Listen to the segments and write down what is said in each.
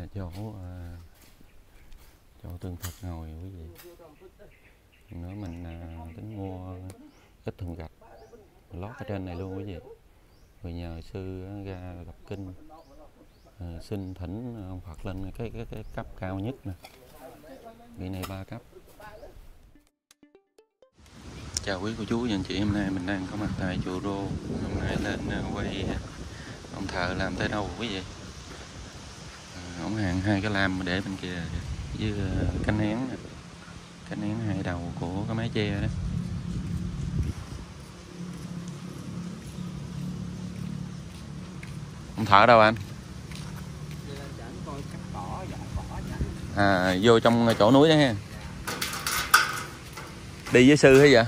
chỗ tường thật ngồi quý vị. Nữa mình tính mua ít thùng gạch lót ở trên này luôn quý vị. Rồi nhờ sư ra đọc kinh, xin thỉnh ông Phật lên cái cấp cao nhất nè. Vị này 3 cấp. Chào quý cô chú và anh chị, hôm nay mình đang có mặt tại chùa Rô. Hôm nay lên quay ông thợ làm tới đâu quý vị. Ông hàng 2 cái lam để bên kia với cánh nén nè. Cánh nén 2 đầu của cái mái che đó. Ông thợ đâu anh? À, vô trong chỗ núi đó ha. Đi với sư hay vậy?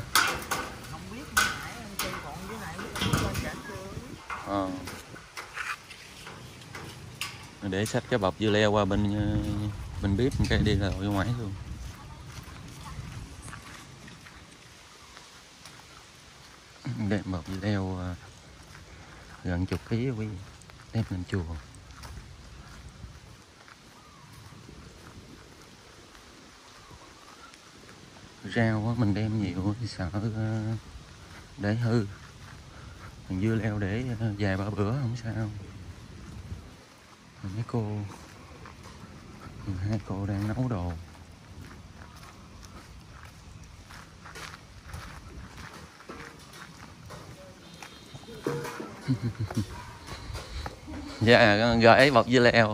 Để xách cái bọc dưa leo qua bên bếp cái đi ra ngoài luôn. Đem bọc dưa leo gần chục ký quý vị, đem lên chùa. Rau mình đem nhiều sợ để hư. Còn dưa leo để vài ba bữa không sao. Mấy cô, hai cô đang nấu đồ. Dạ, gửi bọc dưa leo.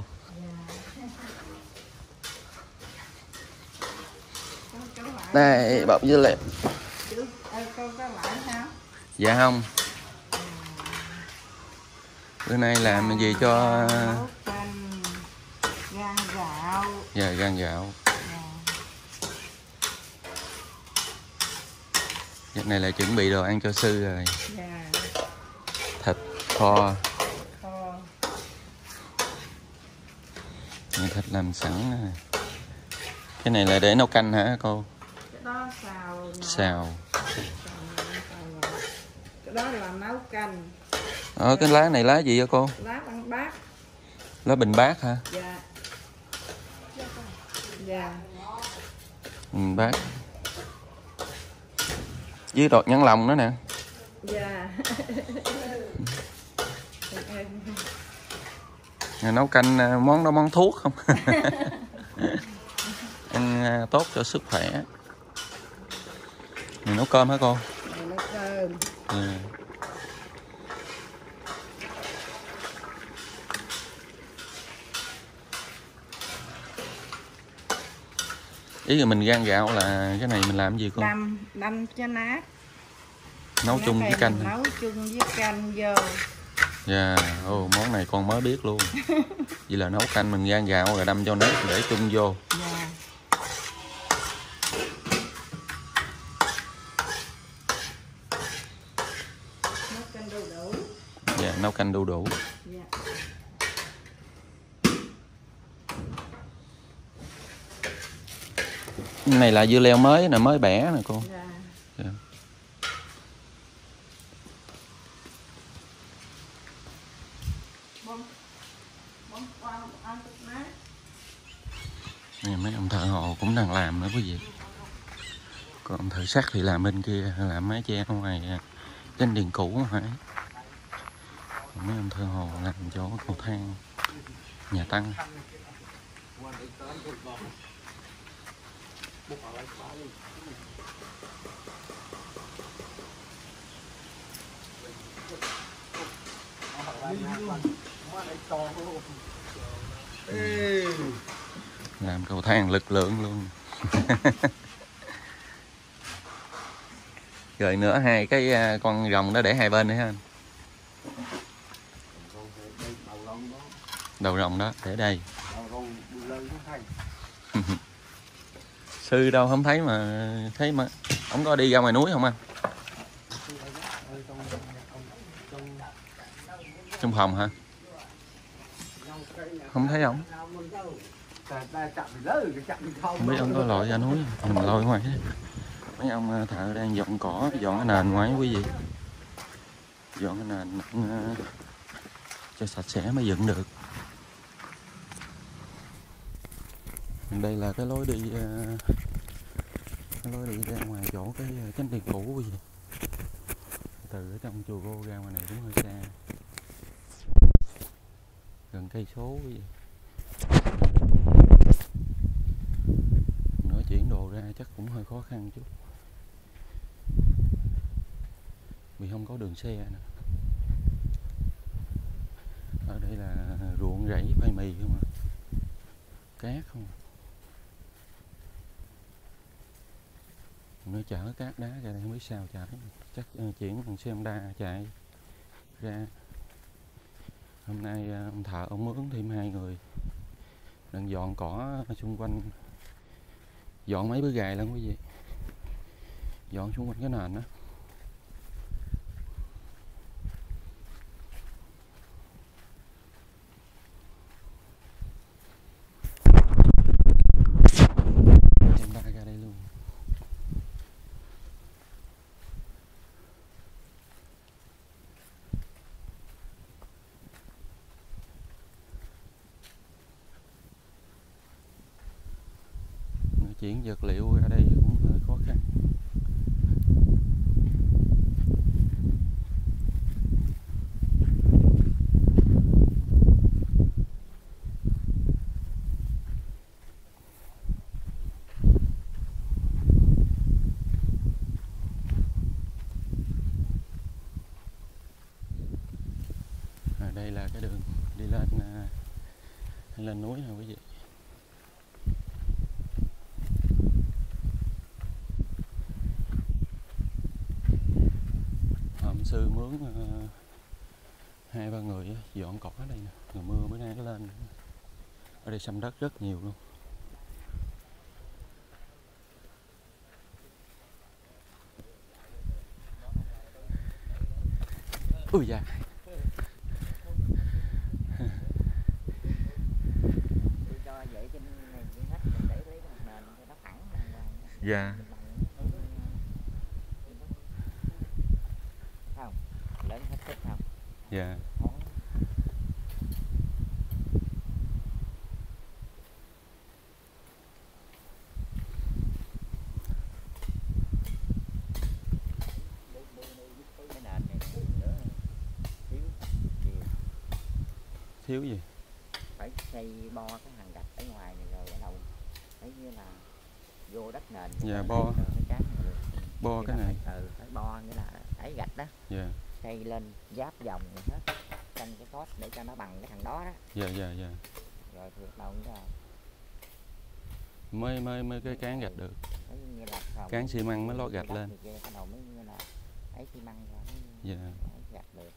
Đây, bọc dưa leo. Dạ không. Bữa nay làm gì cho... Gan gạo. Dạ, gan gạo. Cái này là chuẩn bị đồ ăn cho sư rồi. Thịt kho. Thịt làm sẵn nè. Cái này là để nấu canh hả cô? Cái đó xào. Xào. Cái đó là nấu canh. Cái lá này lá gì vậy cô? Lá bằng bát. Lá bình bát hả? Dạ. Dạ. Bình bát. Với đọt nhãn lòng nữa nè. Dạ. Nấu canh món đó món thuốc không? Ăn tốt cho sức khỏe. Mình nấu cơm hả cô? Nấu cơm. À. Ý là mình rang gạo là cái này mình làm cái gì cô? Đâm cho nát. Nấu chung với canh. Nấu chung với canh vô. Dạ, món này con mới biết luôn. Vậy là nấu canh mình rang gạo rồi đâm cho nát để chung vô. Dạ. Nấu canh đu đủ. Dạ, nấu canh đu đủ. Dạ. Cái này là dưa leo mới nè, mới bẻ nè cô. Dạ. Dạ. Này, mấy ông thợ hồ cũng đang làm nữa quý vị. Còn ông thợ sắt thì làm bên kia, làm mái che ở ngoài trên điện cũ phải. Còn mấy ông thợ hồ làm chỗ cầu thang nhà Tăng. Làm cầu thang lực lượng luôn. Rồi nữa 2 cái con rồng đó để hai bên nữa ha anh. Đầu rồng đó để đây. Sư đâu không thấy mà ông có đi ra ngoài núi không anh? Trong phòng hả? Không thấy ông. Không biết ông có lội ra núi mình lội ngoài. Mấy ông thợ đang dọn cỏ, dọn cái nền ngoài quý vị. Dọn cái nền cho sạch sẽ mới dựng được. Đây là cái lối đi ra ngoài chỗ cái chánh điện cũ quý vị. Từ ở trong chùa Cô ra ngoài này cũng hơi xa, gần cây số quý vị. Nữa chuyển đồ ra chắc cũng hơi khó khăn chút, vì không có đường xe nè. Ở đây là ruộng rẫy khoai mì không à, cát không à. Nó chở cát đá ra đây không biết sao chạy, chắc chuyển bằng xe Honda chạy ra. Hôm nay ông thợ ông mướn thêm 2 người đang dọn cỏ xung quanh, dọn mấy bữa gài lắm quý vị, dọn xung quanh cái nền đó. Em ta ra đây luôn. Chuyển vật liệu ra đây cũng hơi khó khăn. Đây là cái đường đi lên núi nè quý vị. Hôm sư mướn 2-3 người dọn cỏ ở đây nè, rồi mưa bữa nay nó lên. Ở đây xâm đất rất nhiều luôn. Ui da. Dạ. Không, lớn hết thích không? Dạ. Cái nền này nữa thiếu nhiều. Thiếu gì? Phải xây bo cái hàng gạch ở ngoài này rồi bắt đầu thấy như là vô đất nền. Dạ, bo cái bo cái này. phải bo nghĩa là ấy gạch đó. Dạ. Xây lên giáp vòng hết trong cái cốt để cho nó bằng cái thằng đó đó. Dạ dạ dạ. Rồi thì bắt đầu như là mới cái cán gạch được. như là cán xi măng mới lót gạch lên. Bắt đầu mới như là ấy xi măng rồi mới Dạ. gạch được.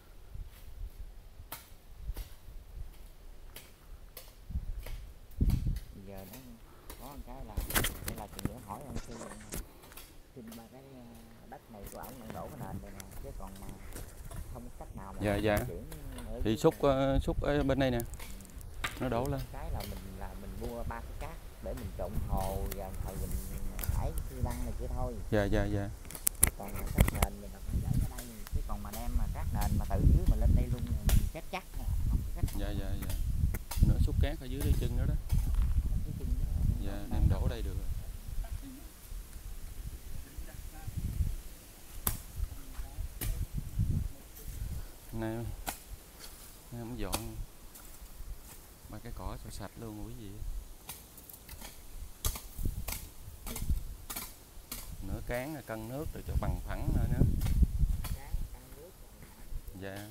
Bây giờ nó có một cái là chuyện nữa hỏi ông sư xin ba cái đất này của ổng đổ cái nền này nè, chứ còn mà không có cách nào mà dạ dạ thì xúc ở bên đây nè, nó đổ lên. Cái là mình mua 3 cái cát để mình trộn hồ và thời mình ấy xi măng này kia thôi. Dạ dạ dạ. Còn cát nền mình phải để ở đây, chứ còn mà đem mà cát nền mà từ dưới mà lên đây luôn mình chết chắc không có cách. Dạ dạ dạ. Nữa xúc cát ở dưới cái chân đó đó. Dạ, đem đổ đây được rồi. Nay không dọn ba cái cỏ cho sạch luôn quý vị. Nửa cán là cân nước rồi cho bằng phẳng nữa. Dạ.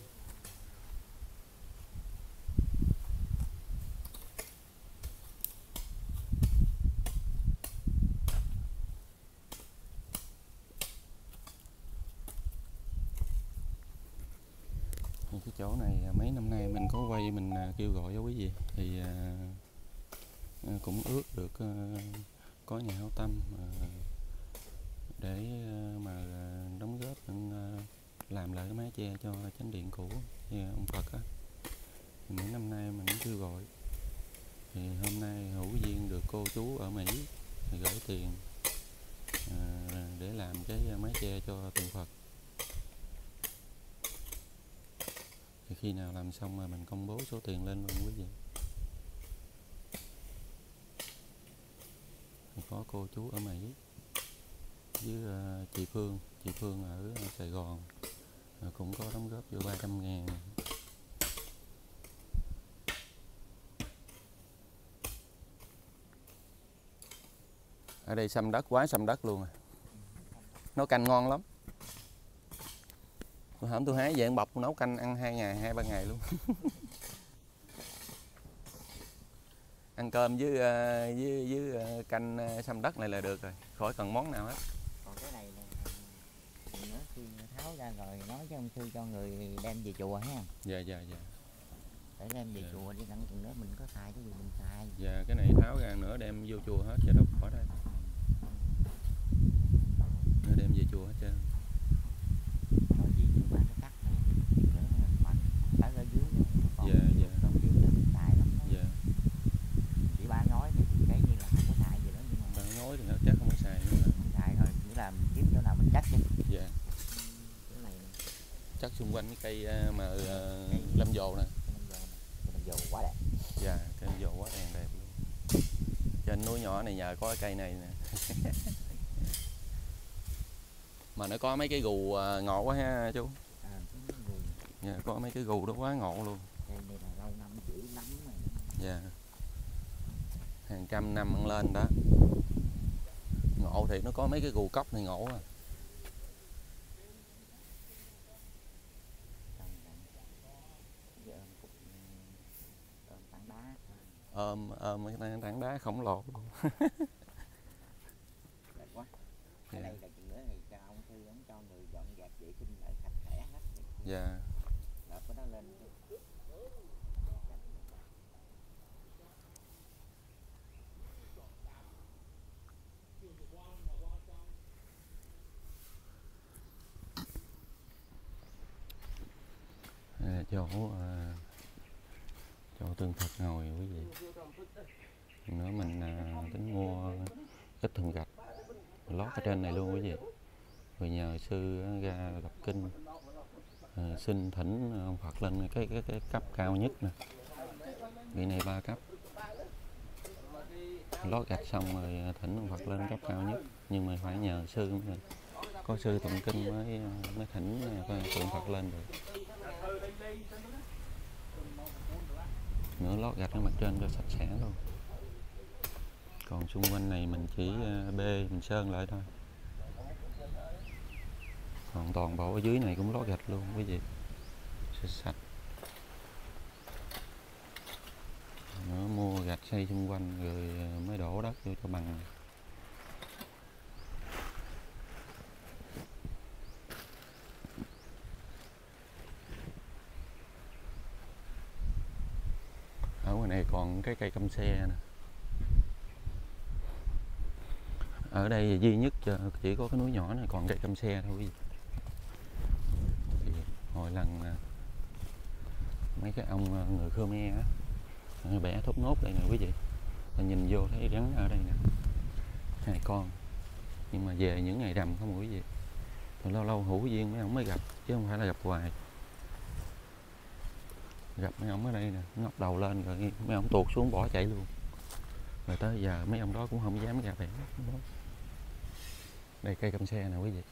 Cái chỗ này mấy năm nay mình có quay, mình kêu gọi cho quý vị thì cũng ước được có nhà hảo tâm để mà đóng góp làm lại cái mái che cho chánh điện cũ như ông Phật á. Thì mấy năm nay mình cũng kêu gọi, thì hôm nay hữu duyên được cô chú ở Mỹ thì gửi tiền để làm cái mái che cho tượng Phật. Thì khi nào làm xong rồi mình công bố số tiền lên luôn quý vị. có cô chú ở Mỹ với chị Phương ở Sài Gòn cũng có đóng góp vô 300.000. Ở đây xăm đất, quá xăm đất luôn. Nấu canh ngon lắm. Hôm tôi hái về ăn bọc nấu canh ăn 2 ngày 2-3 ngày luôn. Ăn cơm với canh xăm đất này là được rồi, khỏi cần món nào hết. Còn cái này nữa khi tháo ra rồi nói với ông Thư cho người đem về chùa ha. Dạ. Để đem về chùa đi đặng chừng nữa mình có xài cái gì mình xài. Dạ, cái này tháo ra nữa đem vô chùa hết chứ đâu có đây. Nó đem về chùa hết trơn. Rồi chỉ qua cái cắt này nữa mà ở dưới còn Dạ. còn nhiều nữa mình xài lắm. Dạ. Chỉ ba ngói thì cái như là không có xài gì đó nhưng mà Ba ngói thì nó chắc không có xài nữa mà. không xài rồi chỉ là kiếm chỗ nào mình chắc chứ. Dạ. Cái này Chắc xung quanh cái cây mà lâm dồ nè. lâm dồ quá đẹp. Dạ, cây lâm dồ quá đẹp luôn. Trên núi nhỏ này nhờ có cái cây này nè. Mà nó có mấy cái gù ngọt quá ha chú. Dạ, có mấy cái gù đó quá ngọt luôn. Cây này là lâu năm chữ lắm rồi. Dạ. Hàng trăm năm ăn lên đó. Ngộ thì nó có mấy cái gù cốc này ngộ à. Ôm cái tảng đá khổng lồ luôn. Đẹp quá. Cái Dạ. này là chừng nữa thì cho ông Thư ông cho người dọn dẹp vệ sinh lại sạch sẽ hết. Dạ. Đợt có nó lên. Chỗ tượng Phật ngồi quý vị. Nữa mình tính mua ít thùng gạch lót ở trên này luôn quý vị. Rồi nhờ sư ra đọc kinh xin thỉnh ông Phật lên cái cấp cao nhất nè. Vị này 3 cấp. Lót gạch xong rồi thỉnh ông Phật lên cấp cao nhất, nhưng mà phải nhờ sư mới được. Có sư tụng kinh mới thỉnh tượng Phật lên được. Nữa lót gạch ở mặt trên cho sạch sẽ luôn. Còn xung quanh này mình chỉ bê mình sơn lại thôi. Còn toàn bộ ở dưới này cũng lót gạch luôn quý vị, sạch. Nữa mua gạch xây xung quanh rồi mới đổ đất vô cho bằng. Ở ngoài này còn cái cây cam xe nè. Ở đây duy nhất chỉ có cái núi nhỏ này còn cây cam xe thôi quý vị. Hồi lần mấy cái ông người Khmer á bẻ thốt nốt đây nè quý vị. Nhìn vô thấy rắn ở đây nè, 2 con. Nhưng mà về những ngày rằm không quý vị. Rồi lâu lâu hữu duyên mấy ông mới gặp, chứ không phải là gặp hoài. Gặp mấy ông ở đây nè, ngóc đầu lên rồi mấy ông tuột xuống bỏ chạy luôn. Rồi tới giờ mấy ông đó cũng không dám ra bẻ. Đây cây cam xe nè quý vị.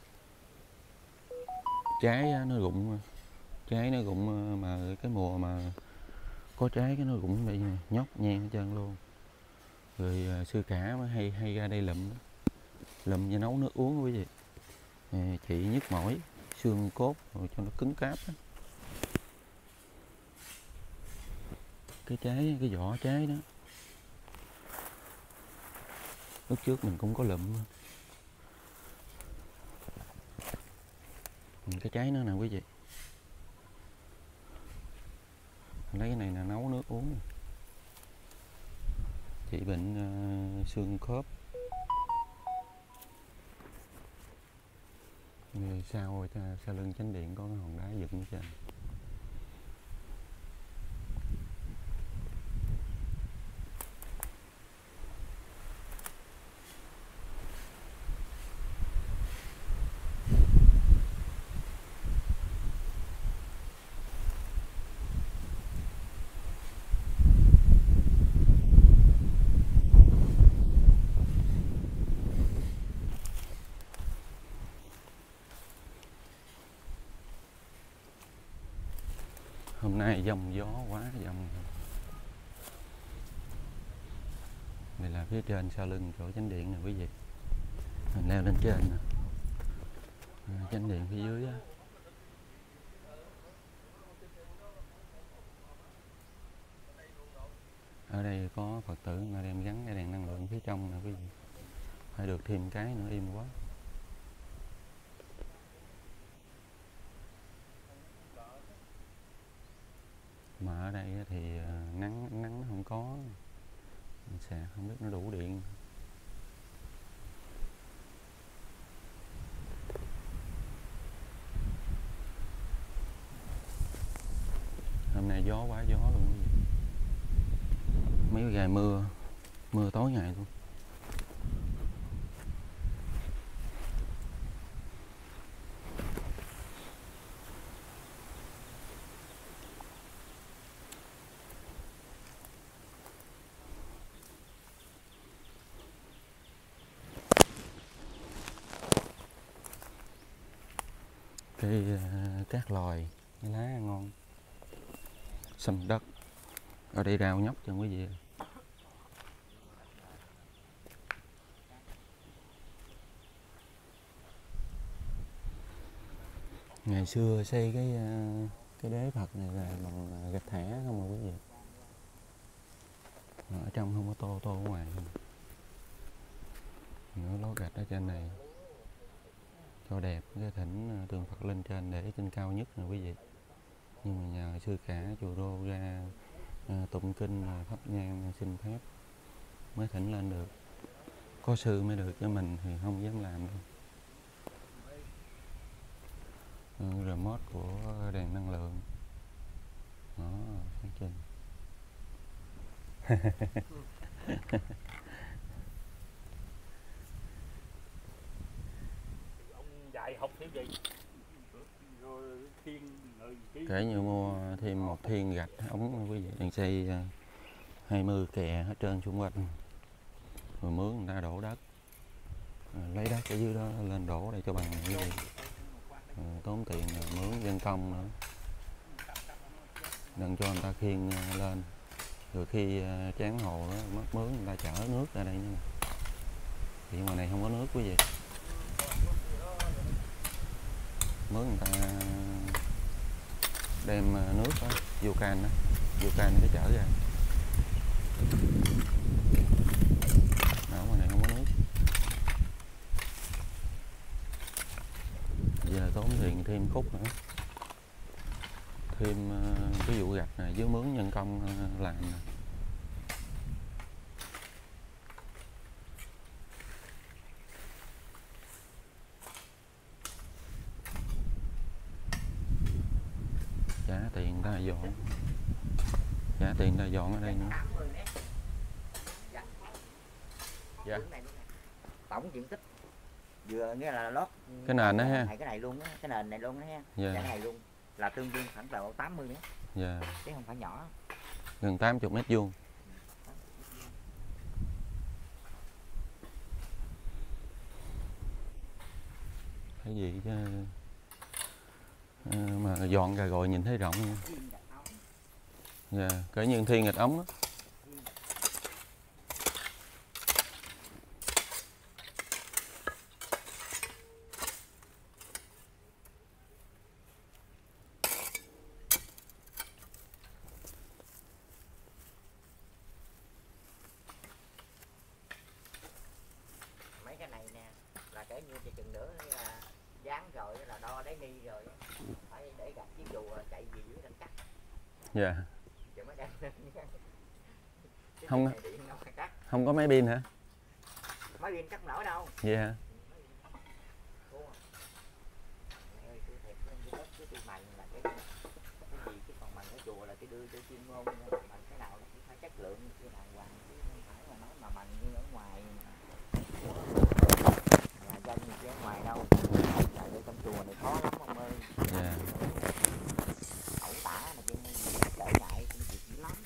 Trái nó rụng mà cái mùa mà có trái cái nó rụng vậy nè, nhóc nhan hết trơn luôn. Rồi sư cả mới hay ra đây lụm và nấu nước uống quý vị. Trị nhức mỏi, xương cốt rồi cho nó cứng cáp đó. Cái vỏ trái đó lúc trước mình cũng có lụm. Cái trái nó nè quý vị. Lấy cái này là nấu nước uống. Trị bệnh xương khớp. Rồi sau lưng chánh điện có cái hòn đá dựng trên. hôm nay giông gió quá giông. Đây là phía trên sau lưng chỗ chánh điện nè quý vị. Mình leo lên trên nè. Chánh điện phía dưới á. Ở đây có Phật tử mà đem gắn cái đèn năng lượng phía trong nè quý vị. Phải được thêm cái nữa im quá. Mà ở đây thì nắng nó không có, sạc không biết nó đủ điện. Hôm nay gió quá gió luôn quý vị. Mấy ngày mưa tối ngày luôn. Cái cát lòi, cái lá ngon, sầm đất. Ở đây rau nhóc cho quý vị. Ngày xưa xây cái đế Phật này là bằng gạch thẻ không mà quý vị. Ở trong không có tô ở ngoài không. Nữa lót gạch ở trên này cho đẹp, cái thỉnh tượng Phật lên trên để trên cao nhất nè quý vị. Nhưng mà nhờ sư cả chùa Đô ra tụng kinh pháp nhang xin phép mới thỉnh lên được. Có sư mới được, cho mình thì không dám làm đâu. Remote của đèn năng lượng đó, sáng trên. Kể như mua thêm một thiên gạch ống quý vị, đèn xây 20 kè hết trơn xung quanh, rồi mướn người ta đổ đất, lấy đất ở dưới đó lên đổ đây cho bằng quý vị. Tốn tiền mướn dân công nữa, đừng cho người ta khiêng lên, rồi khi chán hồ đó, mất mướn người ta chở nước ra đây nữa. Thì ngoài này không có nước quý vị, mướn người ta đem nước đó, vô can cái chở ra. Ở ngoài này không có nước. Giờ tốn tiền thêm khúc nữa, thêm cái vụ gạch này với mướn nhân công làm nè. Trả tiền người ta dọn, trả tiền người ta dọn ở đây nữa. Dạ. Tổng diện tích vừa nghĩa là lót Cái nền đó ha. cái này luôn á, cái nền này luôn đó ha. Dạ. Cái này luôn là tương đương khoảng tầm 80 mét. Dạ. Chứ không phải nhỏ. Gần 80 mét vuông. Cái gì chứ mà dọn ra rồi nhìn thấy rộng nha. Dạ, cỡ như thiên gạch ống á. Mấy cái này nè là kể như chừng nữa là dán rồi là đo đáy ni rồi phải để gạch chiếc dù chạy gì dưới đánh cắt. Dạ. Chứ mới đem lên. Không có máy pin hả? Máy pin chắc không nổi đâu. Vậy hả? Còn bằng cái chùa là cái đưa cho chuyên môn, bằng cái nào cũng phải chất lượng cái đàng hoàng, chứ không phải là nói mà bằng như ở ngoài nhà dân như chứ ở ngoài đâu. Tại đây trong chùa này khó lắm ông ơi. Dạ. Ẩu tả mà chứ trở ngại công việc dữ lắm.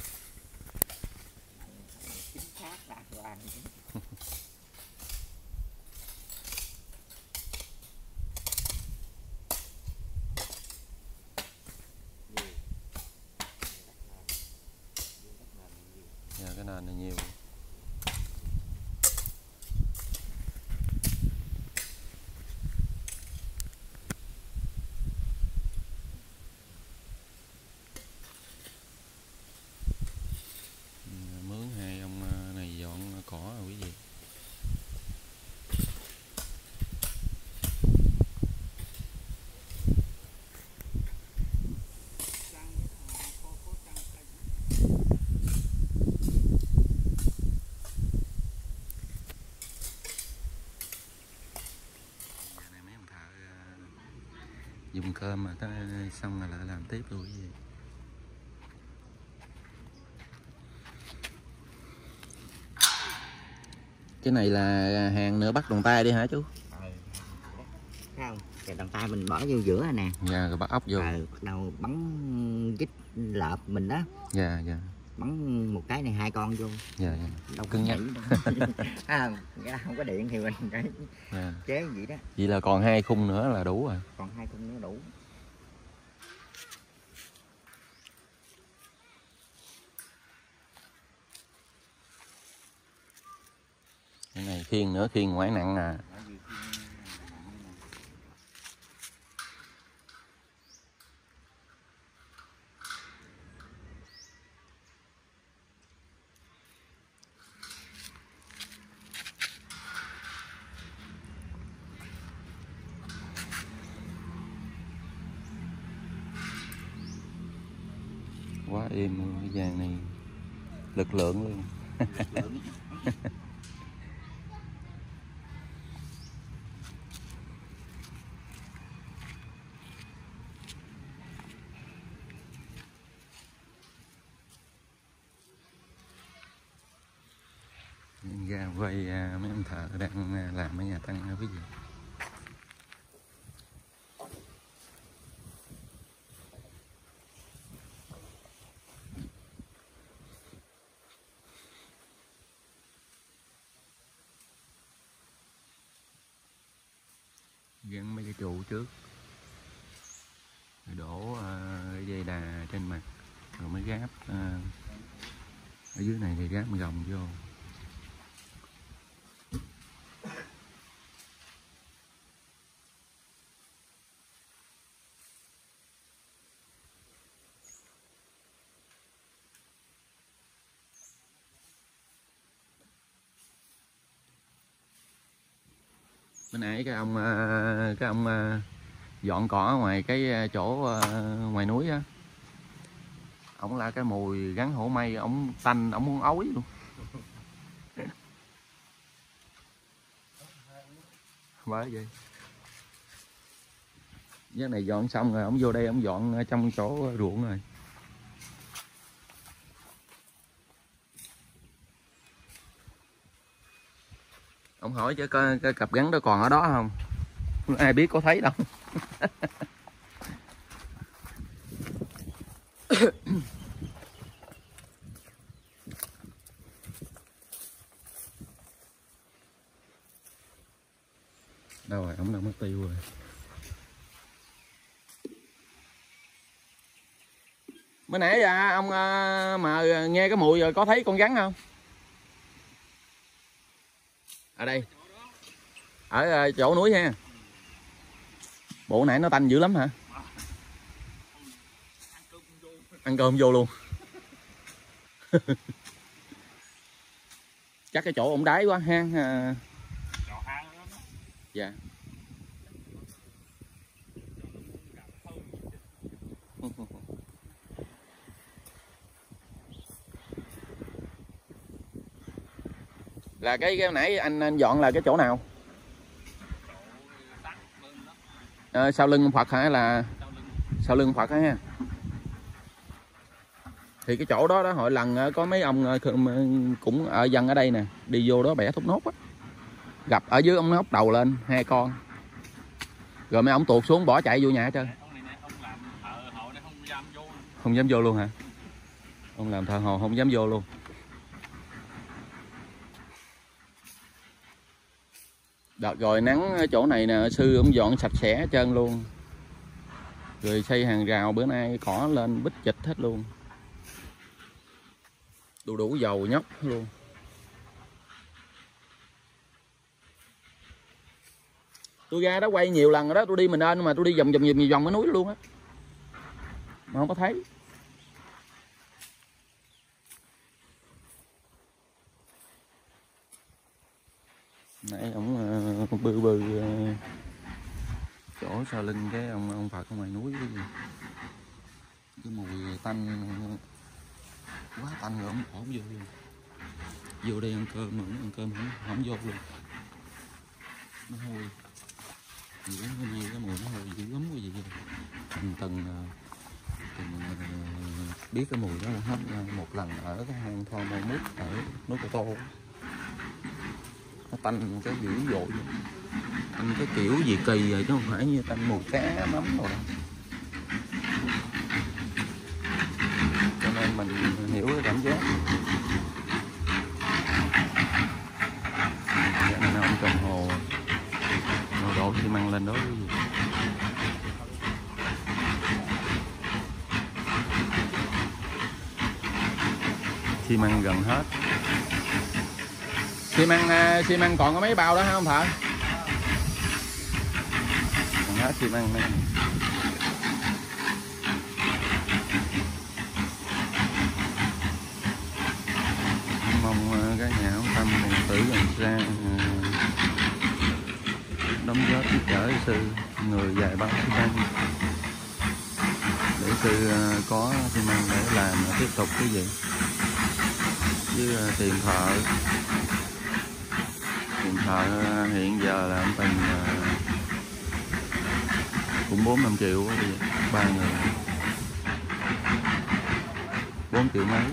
Chính xác đàng hoàng. nền này nhiều. Mướn hai ông này dọn cỏ rồi quý vị. Dùng cơm mà tới xong là lại làm tiếp luôn quý vị. Cái này là hàng nửa bắt bằng tay đi hả chú? Thấy không? Cái bàn tay mình bỏ vô giữa này nè. Dạ, rồi bắt ốc vô. Bắt đầu bắn dít lợp mình đó. Dạ, dạ. Bắn một cái này 2 con vô. Dạ, dạ. Đâu Cưng nhắc. Không có điện thì mình cái Dạ. chế vậy đó. Vậy là còn 2 khung nữa là đủ rồi. Còn 2 khung nữa đủ. Cái này khiên nữa, khiên ngoái nặng à. Quá êm luôn, cái vàng này lực lượng luôn. Ra quay mấy ông thợ đang làm ở nhà Tăng nha quý vị. Gắn mấy cái trụ trước rồi đổ dây đà trên mặt rồi mới gáp ở dưới này thì gáp gồng vô. Bữa nãy cái ông dọn cỏ ngoài cái chỗ ngoài núi á, ổng la cái mùi gắn hổ mây, ổng tanh, ổng muốn ói luôn. Bởi vậy cái này dọn xong rồi ổng vô đây ổng dọn trong chỗ ruộng rồi. Ông hỏi chứ cái cặp gắn đó còn ở đó không? Ai biết có thấy đâu. Đâu rồi, ổng đâu mất tiêu rồi. Bữa nãy ông mà nghe cái mùi rồi có thấy con rắn không? Ở đây. Ở chỗ núi ha. Bộ nãy nó tanh dữ lắm hả? Ăn cơm vô luôn. Chắc cái chỗ ổng đáy quá ha. Dạ. Là cái nãy anh dọn là cái chỗ nào? Sau lưng Phật hả? Là sau lưng Phật ha. Thì cái chỗ đó hồi lần có mấy ông cũng ở dân ở đây nè, đi vô đó bẻ thốt nốt á, gặp ở dưới ông hốc đầu lên 2 con, rồi mấy ông tuột xuống bỏ chạy vô nhà hết trơn. Không dám vô luôn hả? Ông làm thợ hồ không dám vô luôn. Đợt rồi nắng ở chỗ này nè, sư ông dọn sạch sẽ hết trơn luôn, rồi xây hàng rào, bữa nay cỏ lên bít chịch hết luôn. đủ dầu nhóc luôn. Tôi ra đó quay nhiều lần rồi đó, tôi đi mình nên mà tôi đi vòng cái núi luôn á mà không có thấy. Nãy ông bư chỗ sau lưng cái ông Phật ở ngoài núi cái mùi tanh quá tanh rồi, ông ổn vô luôn. Vô đây ăn cơm mà ăn cơm không vô luôn, nó hôi dữ lắm, cái mùi nó hôi dữ lắm cái gì vậy. Từng biết cái mùi đó là hết một lần ở cái hang Thon Mô Mút ở núi Cô Tô, nó tanh cái dữ dội, tanh cái kiểu gì kỳ rồi chứ không phải như tanh mùi cá mắm rồi đâu. Cho nên mình hiểu cái cảm giác. Mình ông trồng hồ đổ xi măng lên đó cái gì. Xi măng gần hết. Xi măng còn có mấy bao đó hả ông Thợ? Còn hết xi măng này. Mong cái nhà ông Tâm còn tử gần ra đóng góp giúp đỡ sư người vài bao xi măng để sư có xi măng để làm tiếp tục cái gì với tiền thợ hiện giờ là ông Tình cũng 4-5 triệu quá, bây giờ 3 người 4 triệu mấy,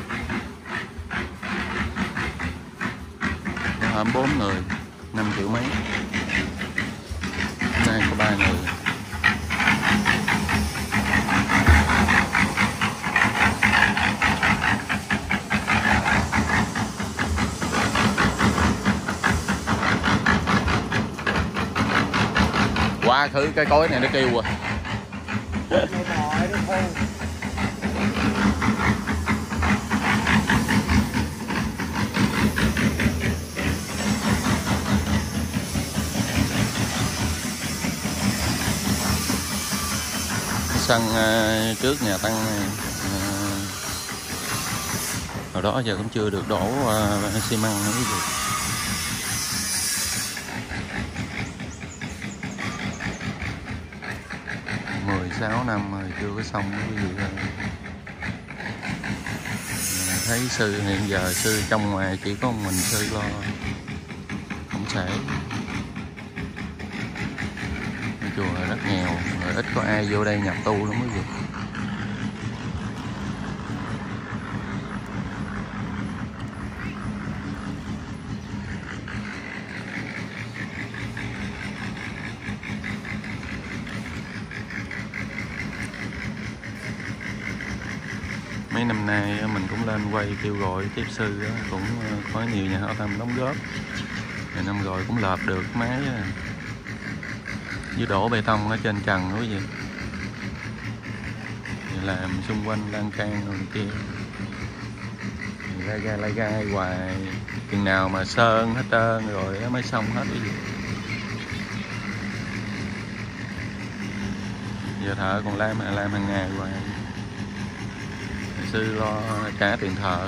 hôm 4 người 5 triệu mấy, nay có 3 người. Qua thử cái cối này nó kêu rồi. Sân trước nhà Tăng này, hồi đó giờ cũng chưa được đổ xi măng nữa cái gì. Năm rồi chưa có xong cái gì đâu. Thấy sư hiện giờ sư trong ngoài chỉ có mình sư lo không sẽ. Chùa rất nghèo, rồi ít có ai vô đây nhập tu lắm quý vị. Mấy năm nay mình cũng lên quay kêu gọi tiếp sư cũng có nhiều nhà hảo tâm đóng góp. Năm rồi cũng lợp được máy với đổ bê tông ở trên trần quý vị, làm xung quanh lan can rồi kia, lai gai hoài chừng nào mà sơn hết trơn rồi mới xong hết quý vị. Giờ thợ còn làm hàng ngày hoài. Sư lo trả tiền thợ,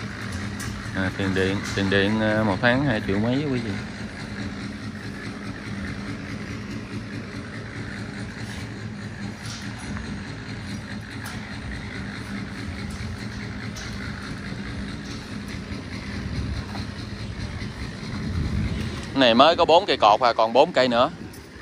tiền điện 1 tháng 2 triệu mấy quý vị. Này mới có 4 cây cột à, còn 4 cây nữa.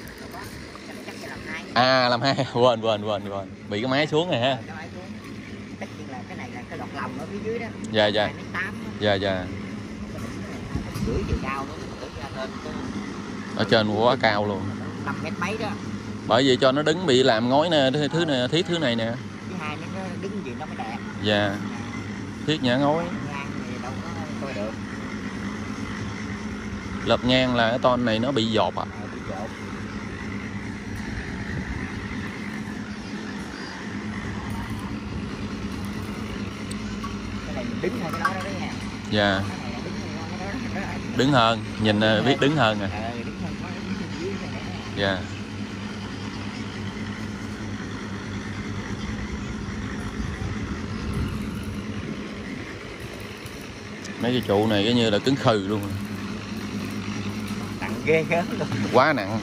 À làm 2, quên bị cái máy xuống này ha. Cái này là cái lọt lòng ở phía dưới đó. Dạ. 2m8 Dạ. Rưỡi chiều cao nữa, ở trên quá cao luôn. 5 mét mấy đó. Bởi vì cho nó đứng bị làm ngói nè, thứ này thiết thứ này nè. Thứ hai nó đứng gì nó mới đẹp. Dạ. Thiết nhả ngói. Ngang thì đâu có coi được. Lợp ngang là cái ton này nó bị dột à. Bị dột. Cái này đứng hơn cái đó đó nha. Dạ. Cái này là đứng hơn cái đó. Đứng hơn, nhìn biết đứng hơn à. Đứng hơn có cái dưới này đó. Dạ. Mấy cái trụ này cái như là cứng khừ luôn. Nặng ghê gớm luôn. Quá nặng.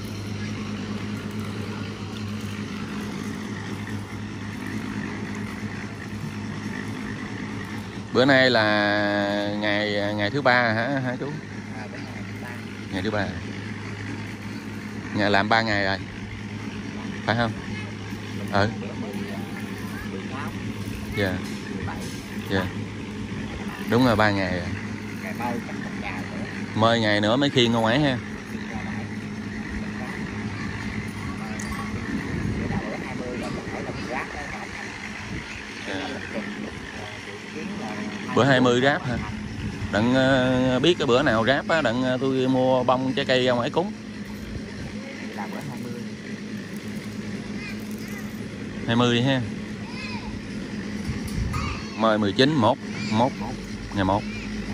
Bữa nay là ngày thứ ba hả chú? Bữa nay là thứ ba. Ngày thứ ba. Ngày làm 3 ngày rồi. Phải không? Ừ. 16. Dạ. 17. Dạ. Đúng rồi 3 ngày rồi. Ngày mai chắc 1 ngày nữa. Mời ngày nữa mới khiêng ra ngoài ha. Bữa 20 ráp hả? Đặng biết cái bữa nào ráp á, đặng tôi mua bông trái cây ra ngoài cúng. Là bữa 20. 20 đi ha. Mời 19, 1 ngày 1.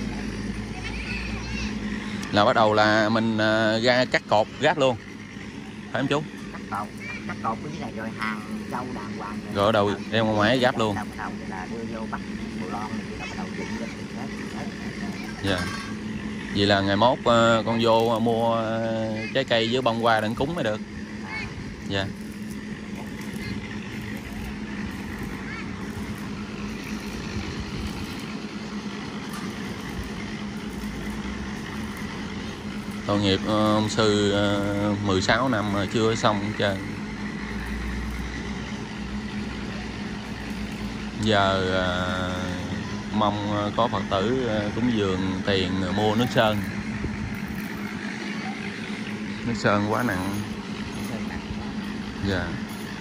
Là bắt đầu là mình ra cắt cột ráp luôn. Phải không chú? Cắt cột cái này rồi hàng rau đàng hoàng. Rồi bắt đầu đem ra ngoài ráp luôn. Bắt đầu là đưa vô bắt bù lon rồi bắt đầu dựng lên. Dạ. Vậy là ngày mốt con vô mua trái cây với bông hoa đặng cúng mới được. Dạ. Tội nghiệp ông sư 16 năm mà chưa xong hết trơn. Giờ mong có Phật tử cúng dường tiền mua nước sơn. Nước sơn quá nặng. Dạ.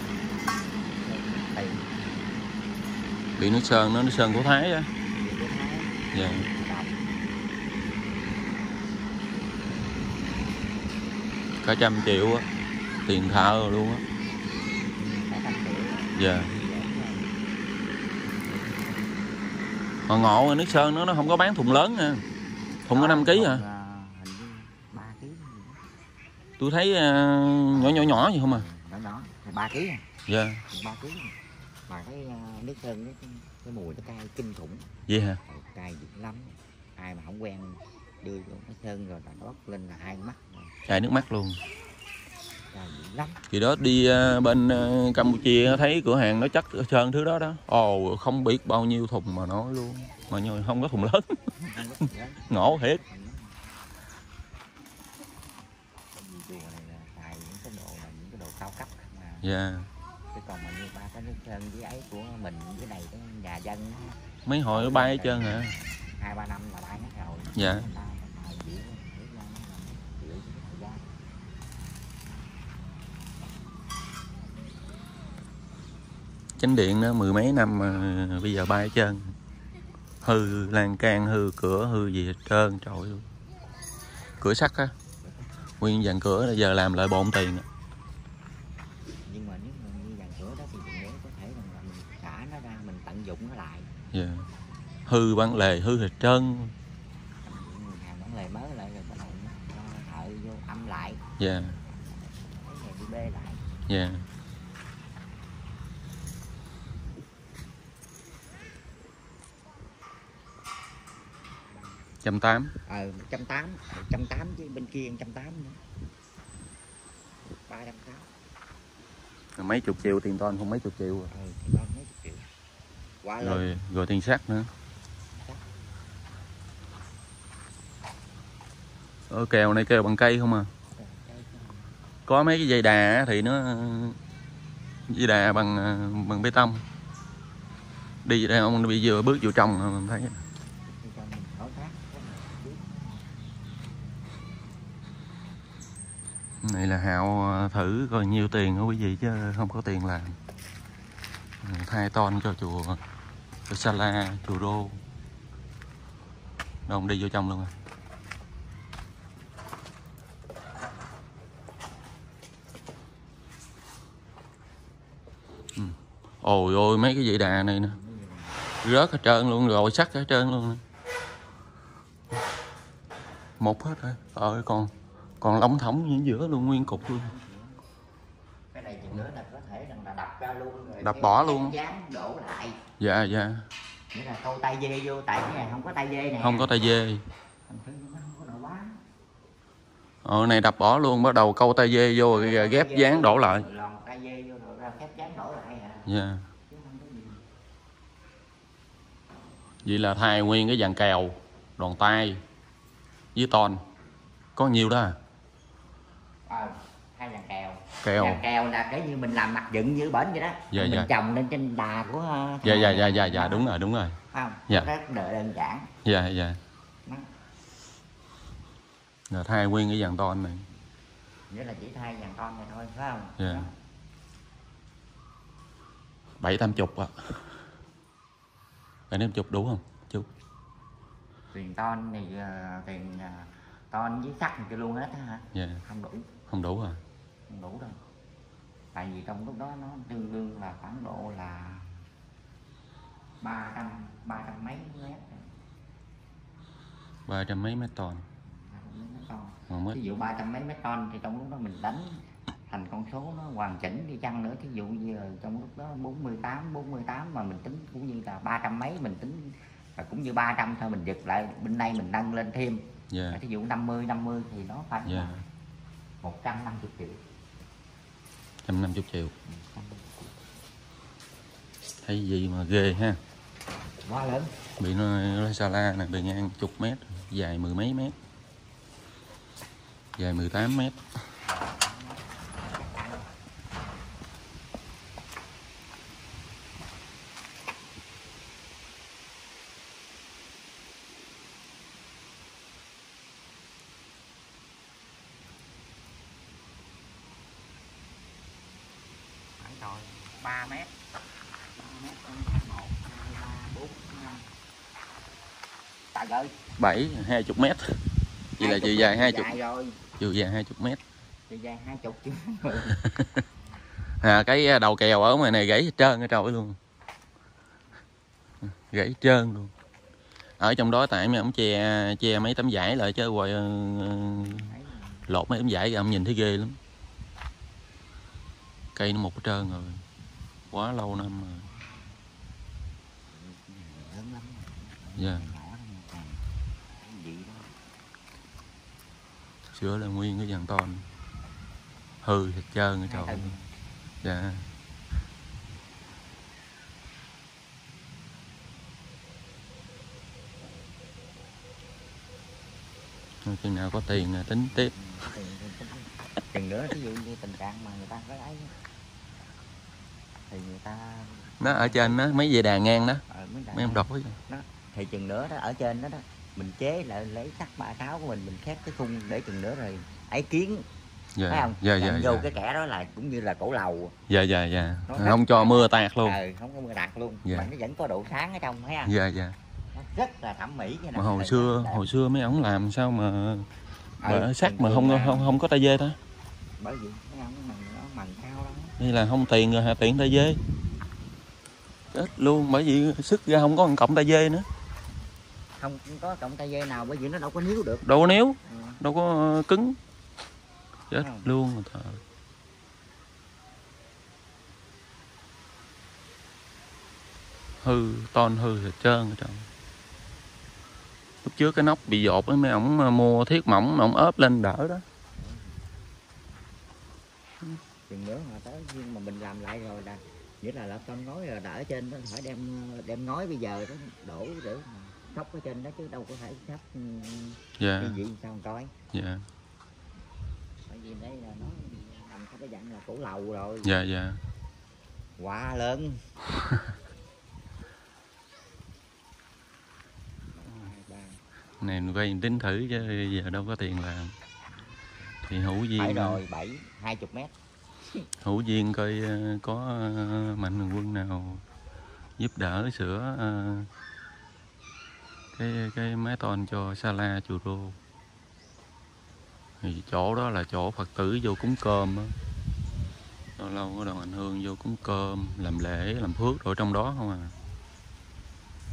Bị nước sơn nó nước sơn của Thái á. Dạ. Cả 100 triệu á, tiền thợ luôn á. Dạ. Họ ngộ nước sơn nó không có bán thùng lớn nha. Thùng có 5 kg hả? 3 kg. Tôi thấy nhỏ vậy không à? Nhỏ, 3 kg. Dạ. 3 kg. Mà cái nước sơn cái mùi nó cay kinh khủng. Vậy hả? Cay dữ lắm. Ai mà không quen đưa vô cái sơn rồi là bóp lên là hai mắt. Chảy nước mắt luôn. Cay dữ lắm. Thì đó đi bên Campuchia thấy cửa hàng nó chất sơn thứ đó đó. Ồ, không biết bao nhiêu thùng mà nói luôn. Mà nhưng không có thùng lớn. Ngộ thiệt. Chùa này là xài những cái đồ cao cấp mà. Dạ. Chứ còn mà như ba cái nước sơn với ấy của mình với này cái nhà dân mấy hồi nó bay hết trơn hả? 2-3 năm là bay hết rồi. Dạ. Chánh điện đó 10 mấy năm mà bây giờ bay hết trơn. Hư lan can, hư cửa, hư gì hết trơn, trời ơi. Cửa sắt á. Nguyên dàn cửa giờ làm lại bộn tiền. Nhưng mà nếu mà như dàn cửa đó thì nếu có thể là mình xả nó ra, mình tận dụng nó lại. Dạ. Hư bản lề, hư hết trơn. Hàng bản lề mới lại rồi bắt đầu cho thợ vô âm lại. Dạ. Cái này đi bê lại. Dạ. Trăm tám. 180 chứ bên kia 180 nữa. 380. Mấy chục triệu tiền ton không mấy chục triệu rồi. Tiền ton mấy chục triệu. Quá lớn. Rồi tiền sắt nữa. Ở kèo này kèo bằng cây không à. Có mấy cái dây đà thì nó dây đà bằng bê tông. Đi đây ông bị vừa bước vô trong mình thấy. Này là Hạo thử coi nhiêu tiền hả quý vị chứ không có tiền làm. 2 ton cho chùa Sala, chùa Rô. Đâu đi vô trong luôn à. Ôi ôi mấy cái dây đà này nè. rớt hết trơn luôn, rồi sắt hết trơn luôn. Một hết rồi. Còn lóng thóng giữa luôn, nguyên cục luôn. Cái này chừng nữa là có thể rằng là đập ra luôn rồi, đập bỏ luôn, dán đổ lại. Dạ. Nghĩa là câu tay dê vô, tại cái này không có tay dê nè. Không có tay dê. Nó Này đập bỏ luôn, bắt đầu câu tay dê vô rồi ghép dán đổ lại. Lòn tay dê vô rồi ra ghép dán đổ lại hả? Dạ. Vậy là thay nguyên cái dàn kèo, đòn tay với ton. Có nhiều đó à? Hai dàn kèo. Kèo. Dàn kèo là cái như mình làm mặt dựng như bển vậy đó. Dạ, mình dạ. trồng lên trên đà của Dạ, đúng rồi. Không? Dạ. Rất đơn giản. Dạ. Đó. Là thay nguyên cái dàn ton này. Nghĩa là chỉ thay dàn ton này thôi, phải không? Dạ. 7-80 ạ. 7-80 đủ không chú? Tiền ton thì tiền ton với sắt thì luôn hết hả? Dạ. Không đủ. Không đủ à? Không đủ đâu. Tại vì trong lúc đó nó tương đương là khoảng độ là 300 mấy mét. 300 mấy mét ton. Ví dụ 300 mấy mét ton thì trong lúc đó mình đánh thành con số nó hoàn chỉnh đi chăng nữa, thí dụ như trong lúc đó 48 mà mình tính cũng như là 300 mấy, mình tính là cũng như 300 thôi, mình giật lại bên đây mình nâng lên thêm. Yeah. Thí dụ 50 thì nó phải là 150 triệu. 150 triệu. Thấy gì mà ghê ha. Quá lớn. Bị nó sala này bề ngang chục mét, dài 10 mấy mét. Dài 18 mét. Rồi 3 mét. 1, 2, 3, 4, 5. Trời ơi. 20 mét. Vậy là chiều dài 20. Rồi. Chiều dài 20 mét. Chiều dài 20 chứ. Cái đầu kèo ở ngoài này gãy hết trơn ở trội luôn. Gãy trơn luôn. Ở trong đó tại mấy ông che mấy tấm vải lại chứ hoài lột mấy tấm vải ra ông nhìn thấy ghê lắm. Cây nó một hết trơn rồi. Quá lâu năm rồi. Lớn lắm. Dạ. Sữa là nguyên cái dàn ton. Hư hết trơn ở trội. Dạ. Chừng nào có tiền là tính tiếp. Chừng nữa ví dụ như tình trạng mà người ta có ấy thì người ta Nó ở trên đó mấy dây đàn ngang đó. Mấy em đọc đó. Thì chừng nữa đó ở trên đó mình chế lại lấy sắt 36 của mình khép cái khung để chừng nữa rồi ấy kiến. Dạ. Thấy không? Dạ. Vô cái kẻ đó là cũng như là cổ lầu. Dạ. Không cho mưa tạt luôn. Không có mưa tạt luôn. Dạ. Mà nó vẫn có độ sáng ở trong, thấy không? Dạ. Nó rất là thẩm mỹ cái này. Mà hồi xưa mấy ổng làm sao mà sắt mà không có tay dê ta? Bởi vì mấy ổng nó mần cao lắm. Đây là không tiền rồi, tiền tay dê. Chết luôn, bởi vì sức ra không có cộng tay dê nữa. Không có cộng tay dê nào, bởi vì nó đâu có níu được. Đâu có níu, đâu có cứng. Chết luôn rồi thợ. Hư, ton hư hết trơn ở trong. Lúc trước cái nóc bị dột mấy ổng mua thiết mỏng mà ổng ốp lên đỡ đó. Chừng nữa mà tới nhưng mà mình làm lại rồi là nghĩa là lợp ton ngói rồi đã ở trên đó phải đem ngói bây giờ đó đổ để sóc ở trên đó chứ đâu có thể sắp Dạ. cái gì sao coi. Dạ. Bởi vì đây là nó nằm trong cái dạng là cổ lầu rồi. Dạ. Quá lớn. Này mình quay tính thử chứ giờ đâu có tiền làm. Thì hữu duyên. Phải rồi, 20 mét. Hữu duyên coi có mạnh thường quân nào giúp đỡ sửa cái mái tôn cho Sala Chùa Rô. Thì chỗ đó là chỗ Phật tử vô cúng cơm á. Lâu lâu có đoàn hành hương vô cúng cơm, làm lễ, làm phước ở trong đó không à.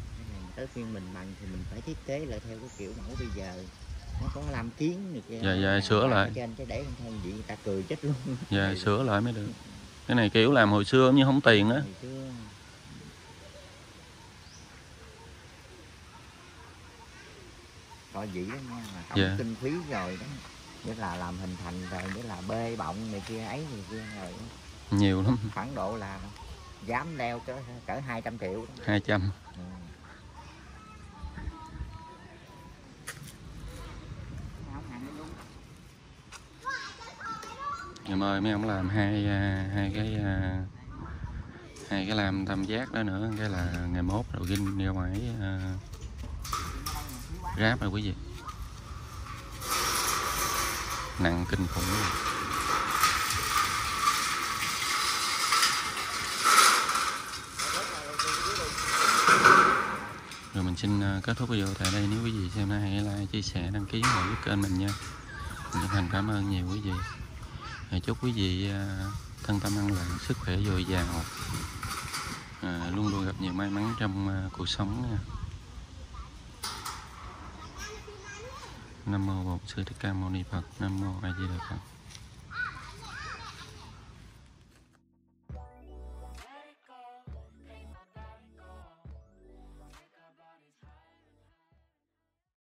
tới phiên mình bằng thì mình phải thiết kế lại theo cái kiểu mẫu bây giờ. Nó có làm kiến này kia. Dạ sửa lại. Trên cái để không gì người ta cười chết luôn. Dạ sửa lại mới được. Cái này kiểu làm hồi xưa như không tiền á. Có dĩ đó nha, tổng kinh phí rồi đó. Nghĩa là làm hình thành rồi, nghĩa là bê bọng này kia ấy này kia rồi. Nhiều lắm. Khoảng độ là dám leo cỡ 200 triệu đó. 200. Ngày mời mấy ông làm hai cái làm tam giác đó nữa, cái là ngày mốt rồi ginh ra ngoài ráp rồi quý vị, nặng kinh khủng luôn. Rồi mình xin kết thúc video tại đây. Nếu quý vị xem hay like, chia sẻ, đăng ký ủng hộ giúp kênh mình nha. Mình chân thành cảm ơn nhiều quý vị. Chúc quý vị thân tâm an lành, sức khỏe dồi dào, luôn luôn gặp nhiều may mắn trong cuộc sống nha. Nam mô Bổn Sư Thích Ca Mâu Ni Phật. Nam mô A Di Đà Phật.